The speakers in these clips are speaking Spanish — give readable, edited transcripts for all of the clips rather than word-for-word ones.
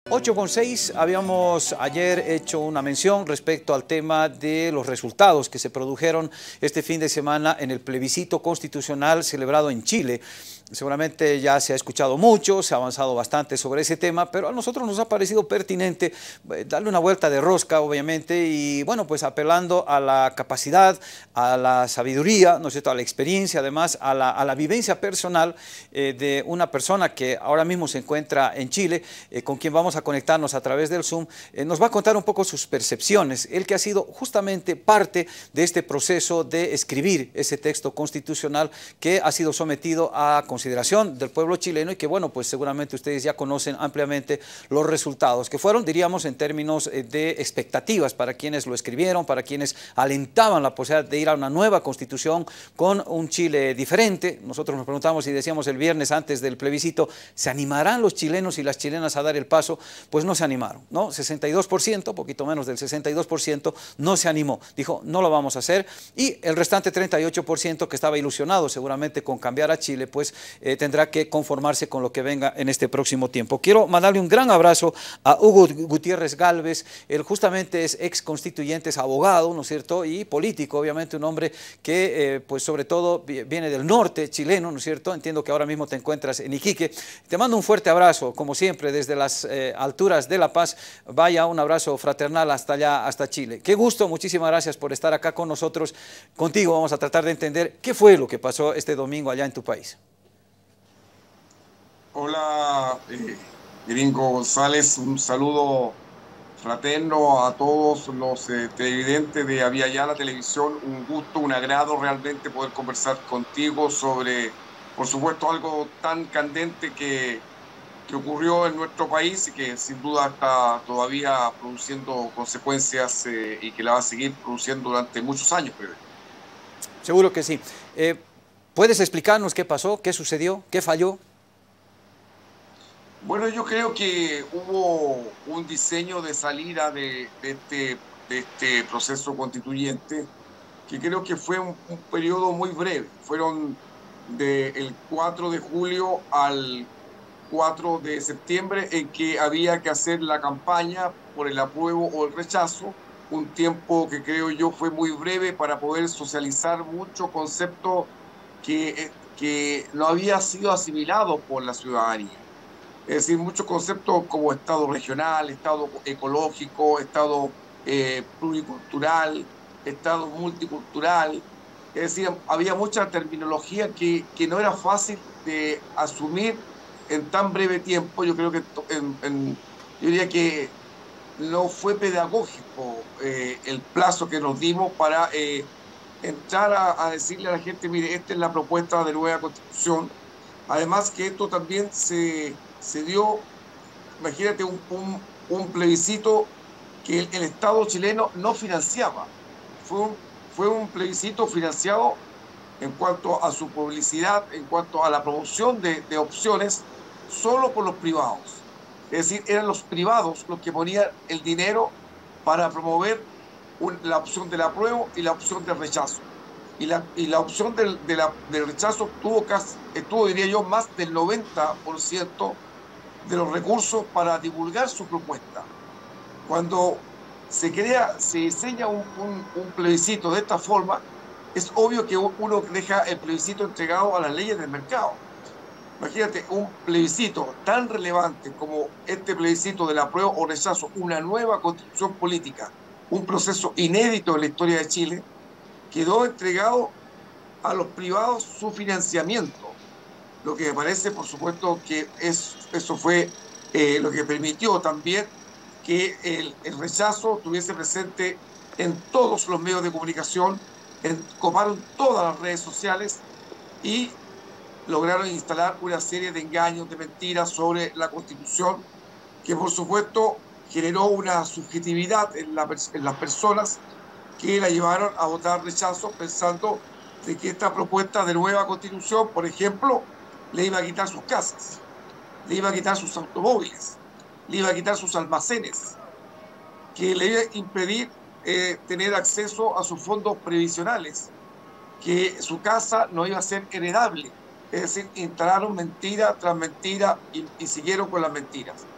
8:06, habíamos ayer hecho una mención respecto al tema de los resultados que se produjeron este fin de semana en el plebiscito constitucional celebrado en Chile. Seguramente ya se ha escuchado mucho, se ha avanzado bastante sobre ese tema, pero a nosotros nos ha parecido pertinente darle una vuelta de rosca, obviamente, y bueno, pues apelando a la capacidad, a la sabiduría, ¿no es cierto?, a la experiencia, además a la vivencia personal de una persona que ahora mismo se encuentra en Chile, con quien vamos a conectarnos a través del Zoom. Nos va a contar un poco sus percepciones, él que ha sido justamente parte de este proceso de escribir ese texto constitucional que ha sido sometido a consideración del pueblo chileno y que, bueno, pues seguramente ustedes ya conocen ampliamente los resultados, que fueron, diríamos, en términos de expectativas para quienes lo escribieron, para quienes alentaban la posibilidad de ir a una nueva constitución con un Chile diferente. Nosotros nos preguntamos y decíamos el viernes antes del plebiscito, ¿se animarán los chilenos y las chilenas a dar el paso? Pues no se animaron, ¿no? 62%, poquito menos del 62%, no se animó. Dijo, no lo vamos a hacer. Y el restante 38% que estaba ilusionado seguramente con cambiar a Chile, pues tendrá que conformarse con lo que venga en este próximo tiempo. Quiero mandarle un gran abrazo a Hugo Gutiérrez Galvez. Él justamente es ex constituyente, es abogado, ¿no es cierto?, y político, obviamente un hombre que pues sobre todo viene del norte chileno, ¿no es cierto? Entiendo que ahora mismo te encuentras en Iquique. Te mando un fuerte abrazo, como siempre, desde las alturas de La Paz. Vaya, un abrazo fraternal hasta allá, hasta Chile. Qué gusto, muchísimas gracias por estar acá con nosotros. Contigo vamos a tratar de entender qué fue lo que pasó este domingo allá en tu país. Hola, Gringo González, un saludo fraterno a todos los televidentes de Avia Yala Televisión. Un gusto, un agrado realmente poder conversar contigo sobre, por supuesto, algo tan candente que ocurrió en nuestro país y que sin duda está todavía produciendo consecuencias y que la va a seguir produciendo durante muchos años, creo. Seguro que sí. ¿Puedes explicarnos qué pasó, qué sucedió, qué falló? Bueno, yo creo que hubo un diseño de salida de este proceso constituyente que creo que fue un periodo muy breve. Fueron del 4 de julio al 4 de septiembre en que había que hacer la campaña por el apruebo o el rechazo, un tiempo que creo yo fue muy breve para poder socializar mucho concepto que no había sido asimilado por la ciudadanía. Es decir, muchos conceptos como Estado regional, Estado ecológico, Estado pluricultural, Estado multicultural. Es decir, había mucha terminología que no era fácil de asumir en tan breve tiempo. Yo creo que yo diría que no fue pedagógico el plazo que nos dimos para entrar a decirle a la gente, mire, esta es la propuesta de nueva constitución. Además que esto también se dio, imagínate, un plebiscito que el Estado chileno no financiaba. Fue un plebiscito financiado en cuanto a su publicidad, en cuanto a la promoción de opciones, solo por los privados. Es decir, eran los privados los que ponían el dinero para promover la opción del apruebo y la opción del rechazo. Y la opción del rechazo tuvo, diría yo, más del 90% de los recursos para divulgar su propuesta. Cuando se diseña un plebiscito de esta forma, es obvio que uno deja el plebiscito entregado a las leyes del mercado. Imagínate, un plebiscito tan relevante como este plebiscito del apruebo o rechazo, una nueva constitución política, un proceso inédito en la historia de Chile, quedó entregado a los privados su financiamiento. Lo que me parece, por supuesto, que eso fue lo que permitió también que el rechazo estuviese presente en todos los medios de comunicación, coparon todas las redes sociales y lograron instalar una serie de engaños, de mentiras sobre la Constitución, que por supuesto generó una subjetividad en las personas que la llevaron a votar rechazo pensando de que esta propuesta de nueva Constitución, por ejemplo, le iba a quitar sus casas, le iba a quitar sus automóviles, le iba a quitar sus almacenes, que le iba a impedir tener acceso a sus fondos previsionales, que su casa no iba a ser heredable. Es decir, instalaron mentira tras mentira y siguieron con las mentiras.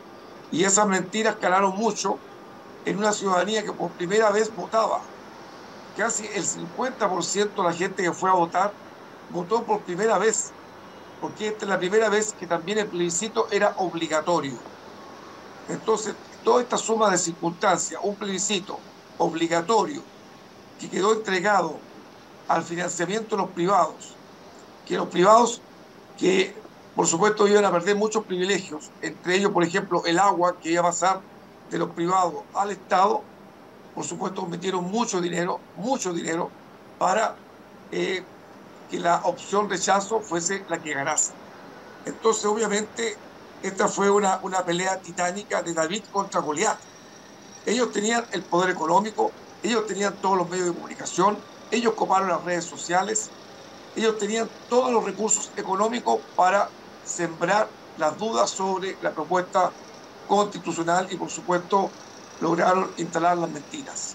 Y esas mentiras calaron mucho en una ciudadanía que por primera vez votaba. Casi el 50% de la gente que fue a votar votó por primera vez, porque esta es la primera vez que también el plebiscito era obligatorio. Entonces, toda esta suma de circunstancias, un plebiscito obligatorio que quedó entregado al financiamiento de los privados, que los privados que por supuesto iban a perder muchos privilegios, entre ellos, por ejemplo, el agua que iba a pasar de los privados al Estado, por supuesto metieron mucho dinero para que la opción rechazo fuese la que ganase. Entonces, obviamente, esta fue una pelea titánica de David contra Goliat. Ellos tenían el poder económico, ellos tenían todos los medios de comunicación, ellos coparon las redes sociales, ellos tenían todos los recursos económicos para sembrar las dudas sobre la propuesta constitucional y, por supuesto, lograron instalar las mentiras.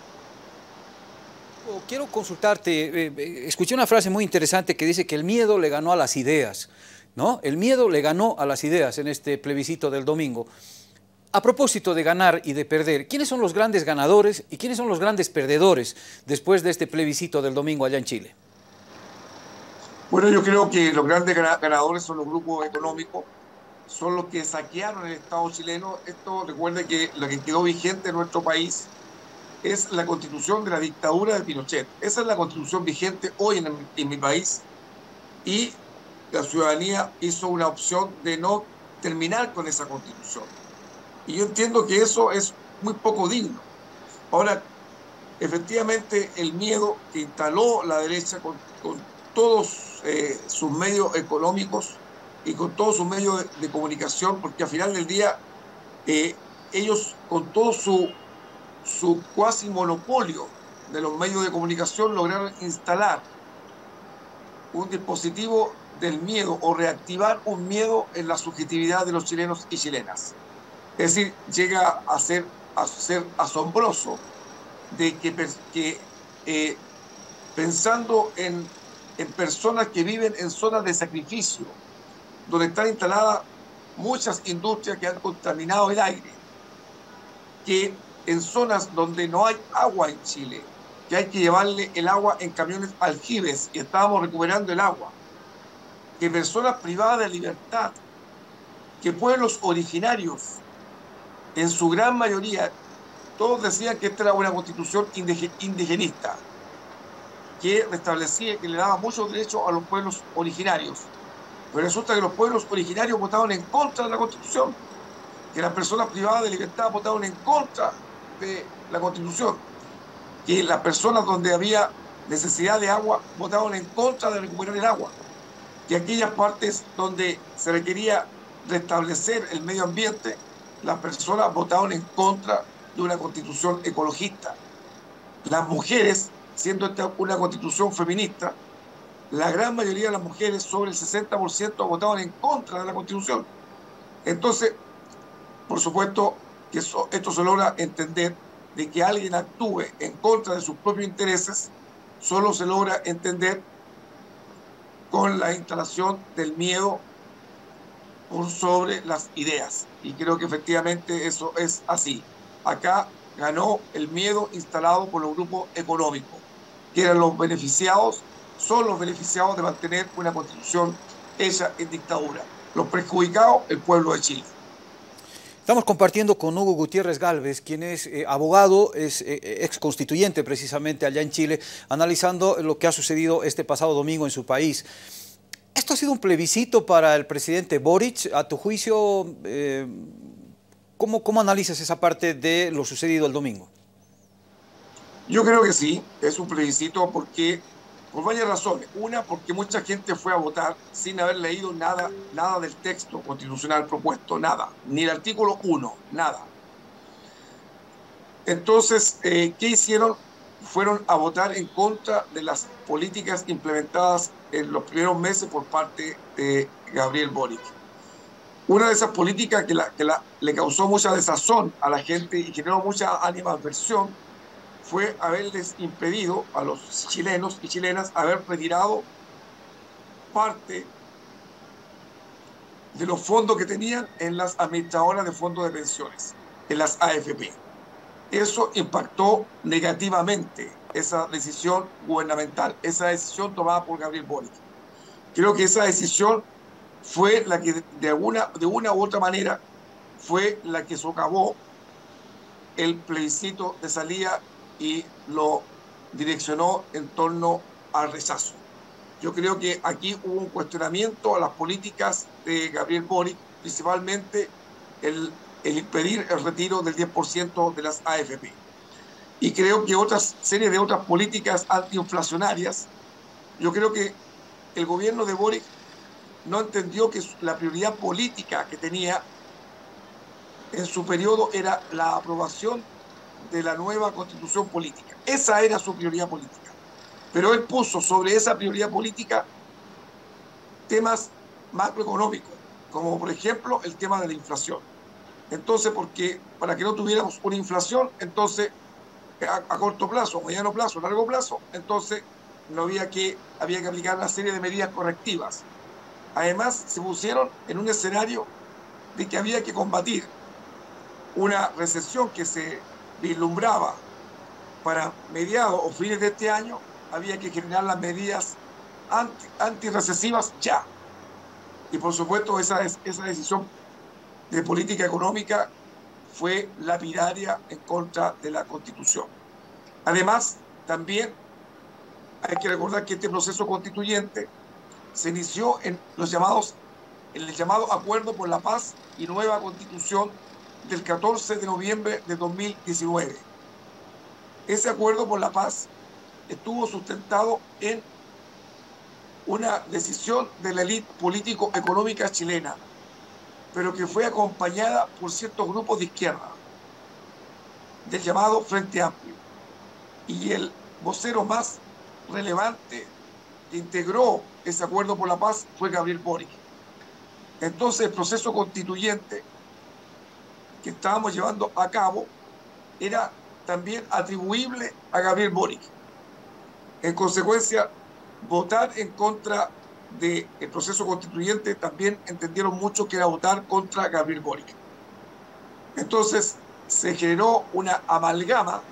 Quiero consultarte, escuché una frase muy interesante que dice que el miedo le ganó a las ideas, ¿no? El miedo le ganó a las ideas en este plebiscito del domingo. A propósito de ganar y de perder, ¿quiénes son los grandes ganadores y quiénes son los grandes perdedores después de este plebiscito del domingo allá en Chile? Bueno, yo creo que los grandes ganadores son los grupos económicos, son los que saquearon el Estado chileno. Esto, recuerde que lo que quedó vigente en nuestro país es la constitución de la dictadura de Pinochet. Esa es la constitución vigente hoy en mi país, y la ciudadanía hizo una opción de no terminar con esa constitución. Y yo entiendo que eso es muy poco digno. Ahora, efectivamente, el miedo que instaló la derecha con todos sus medios económicos y con todos sus medios de comunicación, porque al final del día ellos con todo su cuasi monopolio de los medios de comunicación lograron instalar un dispositivo del miedo o reactivar un miedo en la subjetividad de los chilenos y chilenas. Es decir, llega a ser asombroso de que pensando en personas que viven en zonas de sacrificio, donde están instaladas muchas industrias que han contaminado el aire, que en zonas donde no hay agua en Chile, que hay que llevarle el agua en camiones aljibes y estábamos recuperando el agua, que personas privadas de libertad, que pueblos originarios, en su gran mayoría, todos decían que esta era una constitución indigenista, que restablecía, que le daba muchos derechos a los pueblos originarios. Pero resulta que los pueblos originarios votaron en contra de la constitución, que las personas privadas de libertad votaron en contra de la constitución, que las personas donde había necesidad de agua votaron en contra de recuperar el agua, que aquellas partes donde se requería restablecer el medio ambiente, las personas votaron en contra de una constitución ecologista. Las mujeres, siendo esta una constitución feminista, la gran mayoría de las mujeres, sobre el 60%, votaron en contra de la constitución. Entonces, por supuesto que esto se logra entender, de que alguien actúe en contra de sus propios intereses, solo se logra entender con la instalación del miedo por sobre las ideas. Y creo que efectivamente eso es así. Acá ganó el miedo instalado por los grupos económicos, que eran los beneficiados, son los beneficiados de mantener una constitución hecha en dictadura. Los perjudicados, el pueblo de Chile. Estamos compartiendo con Hugo Gutiérrez Gálvez, quien es abogado, es ex constituyente precisamente allá en Chile, analizando lo que ha sucedido este pasado domingo en su país. ¿Esto ha sido un plebiscito para el presidente Boric? A tu juicio, ¿cómo analizas esa parte de lo sucedido el domingo? Yo creo que sí, es un plebiscito por varias razones. Una, porque mucha gente fue a votar sin haber leído nada del texto constitucional propuesto, nada, ni el artículo 1, nada. Entonces, ¿qué hicieron? Fueron a votar en contra de las políticas implementadas en los primeros meses por parte de Gabriel Boric. Una de esas políticas que le causó mucha desazón a la gente y generó mucha animadversión fue haberles impedido a los chilenos y chilenas haber retirado parte de los fondos que tenían en las administradoras de fondos de pensiones, en las AFP. Eso impactó negativamente esa decisión gubernamental, esa decisión tomada por Gabriel Boric. Creo que esa decisión fue la que de una u otra manera fue la que socavó el plebiscito de salida y lo direccionó en torno al rechazo. Yo creo que aquí hubo un cuestionamiento a las políticas de Gabriel Boric, principalmente el impedir el retiro del 10% de las AFP. Y creo que otras series de otras políticas antiinflacionarias, yo creo que el gobierno de Boric no entendió que la prioridad política que tenía en su periodo era la aprobación de la nueva constitución política. Esa era su prioridad política. Pero él puso sobre esa prioridad política temas macroeconómicos, como por ejemplo el tema de la inflación. Entonces, porque para que no tuviéramos una inflación, entonces a corto plazo, mediano plazo, largo plazo, entonces no había que aplicar una serie de medidas correctivas. Además, se pusieron en un escenario de que había que combatir una recesión que se vislumbraba para mediados o fines de este año. Había que generar las medidas antirrecesivas ya. Y por supuesto esa decisión de política económica fue lapidaria en contra de la Constitución. Además, también hay que recordar que este proceso constituyente se inició en el llamado Acuerdo por la Paz y Nueva Constitución del 14 de noviembre de 2019. Ese Acuerdo por la Paz estuvo sustentado en una decisión de la élite político-económica chilena, pero que fue acompañada por ciertos grupos de izquierda, del llamado Frente Amplio. Y el vocero más relevante que integró ese Acuerdo por la Paz fue Gabriel Boric. Entonces el proceso constituyente que estábamos llevando a cabo era también atribuible a Gabriel Boric. En consecuencia, votar en contra del proceso constituyente también entendieron mucho que era votar contra Gabriel Boric. Entonces se generó una amalgama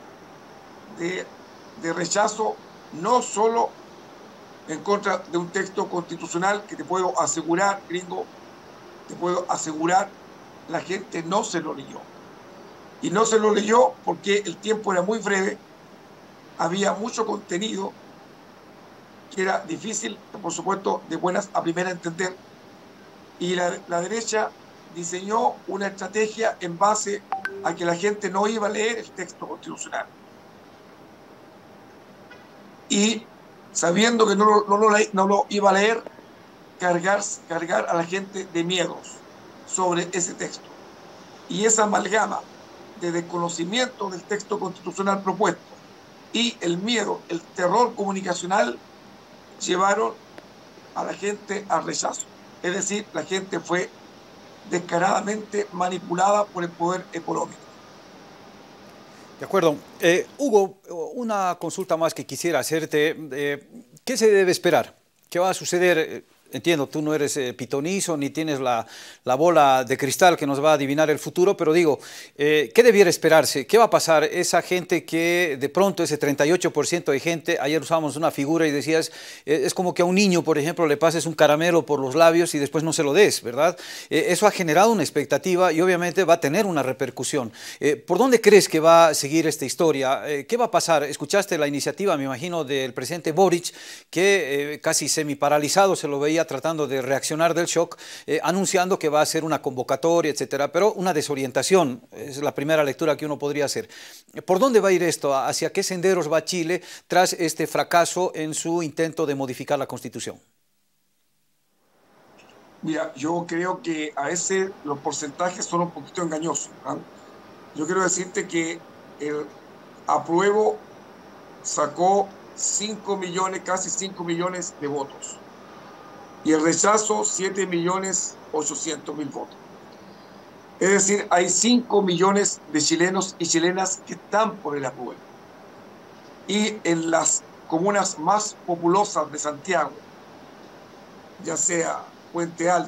de rechazo, no solo en contra de un texto constitucional que te puedo asegurar, gringo, te puedo asegurar, la gente no se lo leyó. Y no se lo leyó porque el tiempo era muy breve, había mucho contenido que era difícil, por supuesto, de buenas a primera entender. Y la derecha diseñó una estrategia en base a que la gente no iba a leer el texto constitucional. Y sabiendo que no lo iba a leer, cargar a la gente de miedos sobre ese texto. Y esa amalgama de desconocimiento del texto constitucional propuesto y el miedo, el terror comunicacional, llevaron a la gente al rechazo. Es decir, la gente fue descaradamente manipulada por el poder económico. De acuerdo. Hugo, una consulta más que quisiera hacerte. ¿Qué se debe esperar? ¿Qué va a suceder? Entiendo, tú no eres pitonizo ni tienes la bola de cristal que nos va a adivinar el futuro, pero digo, ¿qué debiera esperarse? ¿Qué va a pasar? Esa gente que de pronto, ese 38% de gente, ayer usábamos una figura y decías, es como que a un niño, por ejemplo, le pases un caramelo por los labios y después no se lo des, ¿verdad? Eso ha generado una expectativa y obviamente va a tener una repercusión. ¿Por dónde crees que va a seguir esta historia? ¿Qué va a pasar? Escuchaste la iniciativa, me imagino, del presidente Boric, que casi semiparalizado se lo veía tratando de reaccionar del shock, anunciando que va a hacer una convocatoria, etcétera, pero una desorientación, es la primera lectura que uno podría hacer. ¿Por dónde va a ir esto? ¿Hacia qué senderos va Chile tras este fracaso en su intento de modificar la Constitución? Mira, yo creo que a veces los porcentajes son un poquito engañosos, ¿eh? Yo quiero decirte que el apruebo sacó 5 millones, casi 5 millones de votos. Y el rechazo 7.800.000 votos. Es decir, hay 5 millones de chilenos y chilenas que están por el apruebo. Y en las comunas más populosas de Santiago, ya sea Puente Alto,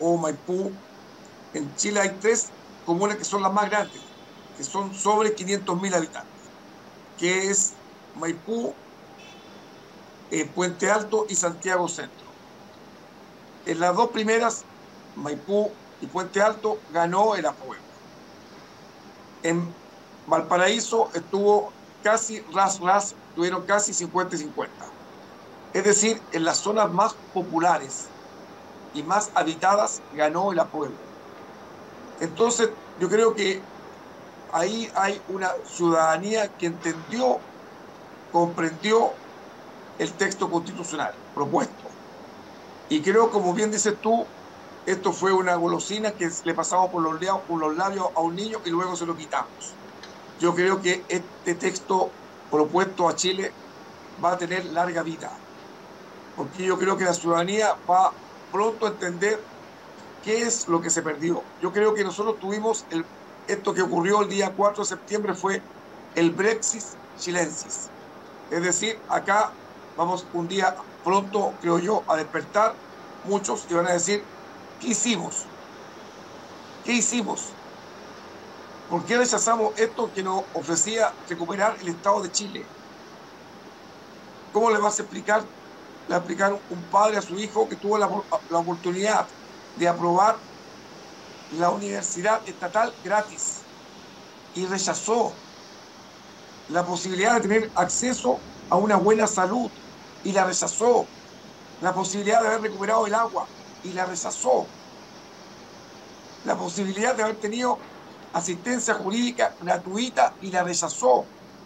o Maipú. En Chile hay 3 comunas que son las más grandes, que son sobre 500.000 habitantes, que es Maipú, Puente Alto y Santiago Centro. En las 2 primeras, Maipú y Puente Alto, ganó el apruebo. En Valparaíso estuvo casi ras, tuvieron casi 50-50. Es decir, en las zonas más populares y más habitadas ganó el apruebo. Entonces, yo creo que ahí hay una ciudadanía que entendió, comprendió el texto constitucional propuesto. Y creo, como bien dices tú, esto fue una golosina que le pasamos por los labios a un niño y luego se lo quitamos. Yo creo que este texto propuesto a Chile va a tener larga vida, porque yo creo que la ciudadanía va pronto a entender qué es lo que se perdió. Yo creo que nosotros tuvimos esto que ocurrió el día 4 de septiembre fue el Brexit chilensis. Es decir, acá vamos un día pronto, creo yo, a despertar muchos y van a decir, ¿qué hicimos? ¿Qué hicimos? ¿Por qué rechazamos esto que nos ofrecía recuperar el Estado de Chile? ¿Cómo le vas a explicar? Le va a explicar un padre a su hijo que tuvo la oportunidad de aprobar la universidad estatal gratis y rechazó la posibilidad de tener acceso a una buena salud y la rechazó, la posibilidad de haber recuperado el agua y la rechazó, la posibilidad de haber tenido asistencia jurídica gratuita y la rechazó?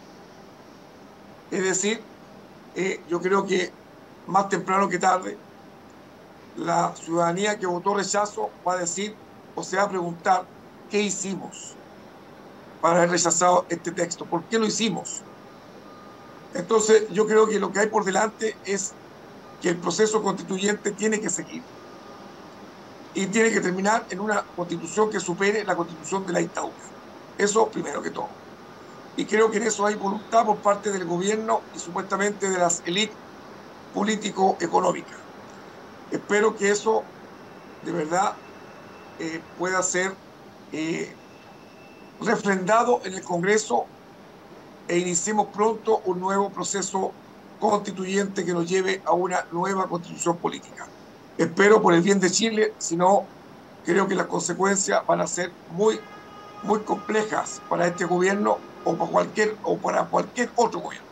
Es decir, yo creo que más temprano que tarde la ciudadanía que votó rechazo va a decir o se va a preguntar qué hicimos para haber rechazado este texto, por qué lo hicimos. Entonces yo creo que lo que hay por delante es que el proceso constituyente tiene que seguir y tiene que terminar en una constitución que supere la constitución de la dictadura. Eso primero que todo. Y creo que en eso hay voluntad por parte del gobierno y supuestamente de las élites político-económicas. Espero que eso de verdad pueda ser refrendado en el Congreso e iniciemos pronto un nuevo proceso constituyente que nos lleve a una nueva constitución política. Espero por el bien de Chile, si no, creo que las consecuencias van a ser muy complejas para este gobierno o para cualquier otro gobierno.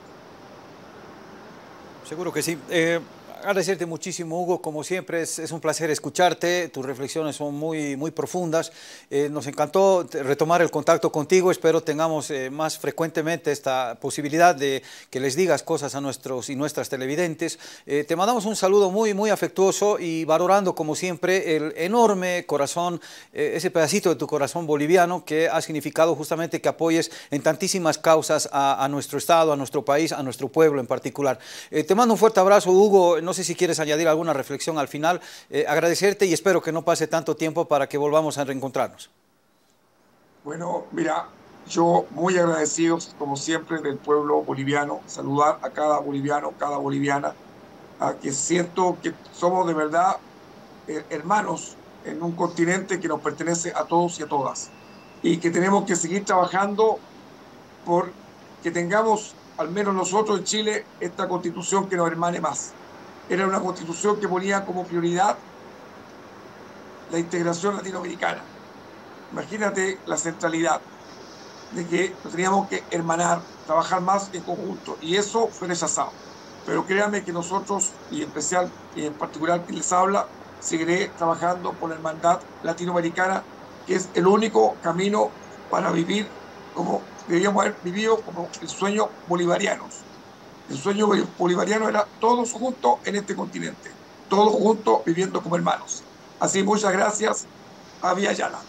Seguro que sí. Agradecerte muchísimo, Hugo. Como siempre, es un placer escucharte. Tus reflexiones son muy profundas. Nos encantó retomar el contacto contigo. Espero tengamos más frecuentemente esta posibilidad de que les digas cosas a nuestros y nuestras televidentes. Te mandamos un saludo muy afectuoso y valorando, como siempre, el enorme corazón, ese pedacito de tu corazón boliviano que ha significado justamente que apoyes en tantísimas causas a nuestro Estado, a nuestro país, a nuestro pueblo en particular. Te mando un fuerte abrazo, Hugo. No sé si quieres añadir alguna reflexión al final. Agradecerte y espero que no pase tanto tiempo para que volvamos a reencontrarnos. Bueno, mira, yo muy agradecido, como siempre, del pueblo boliviano. Saludar a cada boliviano, cada boliviana, a que siento que somos de verdad hermanos en un continente que nos pertenece a todos y a todas. Y que tenemos que seguir trabajando por que tengamos, al menos nosotros en Chile, esta constitución que nos hermane más. Era una constitución que ponía como prioridad la integración latinoamericana. Imagínate la centralidad de que nos teníamos que hermanar, trabajar más en conjunto, y eso fue rechazado. Pero créanme que nosotros, y en especial y en particular que les habla, seguiré trabajando por la hermandad latinoamericana, que es el único camino para vivir como debíamos haber vivido, como el sueño bolivariano. El sueño bolivariano era todos juntos en este continente, todos juntos viviendo como hermanos. Así, muchas gracias. Abya Yala.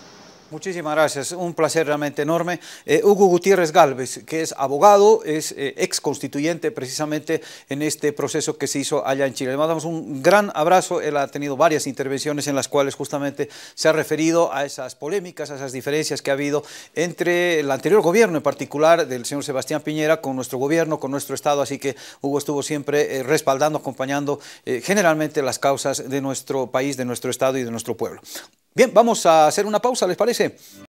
Muchísimas gracias, un placer realmente enorme. Hugo Gutiérrez Gálvez, que es abogado, es ex constituyente precisamente en este proceso que se hizo allá en Chile. Le mandamos un gran abrazo. Él ha tenido varias intervenciones en las cuales justamente se ha referido a esas polémicas, a esas diferencias que ha habido entre el anterior gobierno, en particular del señor Sebastián Piñera, con nuestro gobierno, con nuestro Estado. Así que Hugo estuvo siempre respaldando, acompañando generalmente las causas de nuestro país, de nuestro Estado y de nuestro pueblo. Bien, vamos a hacer una pausa, ¿les parece?